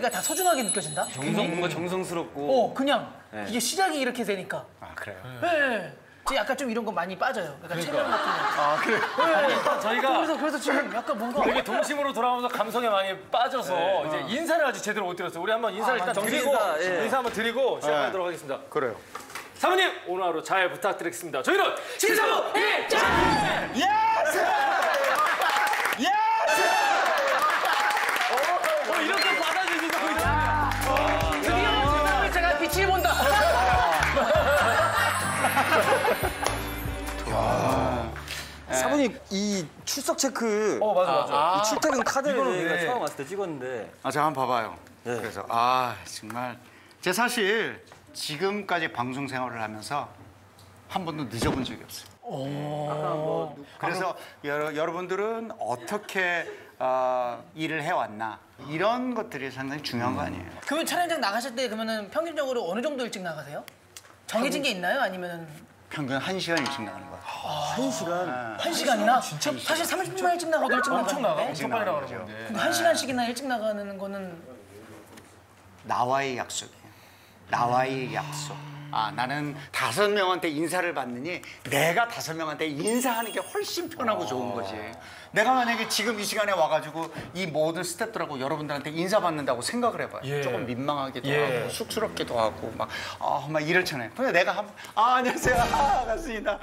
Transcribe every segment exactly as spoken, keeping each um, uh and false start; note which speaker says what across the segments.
Speaker 1: 자리가 다 소중하게 느껴진다?
Speaker 2: 정성, 뭔가 정성스럽고.
Speaker 1: 어, 그냥 네. 이게 시작이 이렇게 되니까.
Speaker 2: 아, 그래요?
Speaker 1: 네. 저 약간 좀 이런 거 많이 빠져요. 약간
Speaker 2: 그러니까.
Speaker 1: 체면 같은 거.
Speaker 2: 아, 그래. 네. 저희가
Speaker 1: 그래서 그래서 지금 약간 뭔가
Speaker 2: 되게 동심으로 돌아오면서 감성에 많이 빠져서
Speaker 3: 네.
Speaker 2: 이제 인사를 아직 제대로 못 드렸어요. 우리 한번 인사를
Speaker 1: 아,
Speaker 2: 일단 드리고
Speaker 3: 인사, 예.
Speaker 2: 인사 한번 드리고 시작하도록 하겠습니다.
Speaker 3: 그래요.
Speaker 2: 사모님 오늘 하루 잘 부탁드리겠습니다. 저희는 신사부 일장!
Speaker 3: 예스! 예스!
Speaker 2: 어, 이렇게 받아주시고 있어요.
Speaker 1: 드디어 세상을 제가 빛을 본다.
Speaker 3: 사모님 이 출석 체크,
Speaker 2: 어 맞아 맞아.
Speaker 3: 아, 이 출퇴근 카드를
Speaker 2: 이거는
Speaker 3: 저희가
Speaker 2: 왜?
Speaker 3: 처음 왔을 때 찍었는데.
Speaker 4: 아, 제가 한번 봐봐요.
Speaker 3: 네.
Speaker 4: 그래서 아 정말 제 사실 지금까지 방송 생활을 하면서 한 번도 늦어본 적이 없어요.
Speaker 3: 아까 뭐
Speaker 4: 그래서 여러, 여러분들은 어떻게 어, 일을 해왔나 이런 것들이 상당히 중요한 거 아니에요.
Speaker 1: 그러면 촬영장 나가실 때 그러면은 평균적으로 어느 정도 일찍 나가세요? 정해진 게 있나요? 아니면은
Speaker 4: 평균 한 시간 일찍 나가는 거예요.
Speaker 3: 한 시간.
Speaker 1: 한 시간이나? 진짜 사실 삼십 분만 일찍 나가도 일찍
Speaker 2: 엄청 나가.
Speaker 1: 나가는데.
Speaker 2: 엄청 빨리 나가는
Speaker 4: 거죠.
Speaker 2: 건데.
Speaker 1: 근데 한 시간씩이나 일찍 나가는 거는
Speaker 4: 나와의 약속이에요. 나와의 약속. 아, 나는 다섯 명한테 인사를 받느니 내가 다섯 명한테 인사하는 게 훨씬 편하고 좋은 거지. 내가 만약에 지금 이 시간에 와가지고 이 모든 스태프들하고 여러분들한테 인사받는다고 생각을 해봐요.
Speaker 2: 예.
Speaker 4: 조금 민망하기도
Speaker 2: 예.
Speaker 4: 하고 쑥스럽기도 하고 막, 아, 막 이렇잖아요. 근데 내가 한, 아, 안녕하세요. 아, 반갑습니다.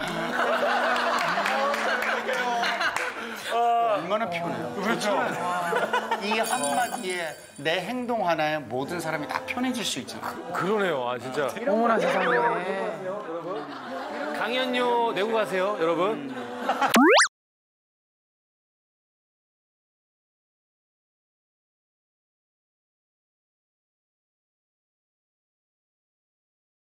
Speaker 4: 얼마나 피곤해요.
Speaker 2: 그렇죠.
Speaker 4: 이 한마디에 내 행동 하나에 모든 사람이 다 편해질 수 있잖아요.
Speaker 2: 그러네요. 아 진짜.
Speaker 1: 어머나 세상에.
Speaker 2: 강연료 내고 가세요, 여러분.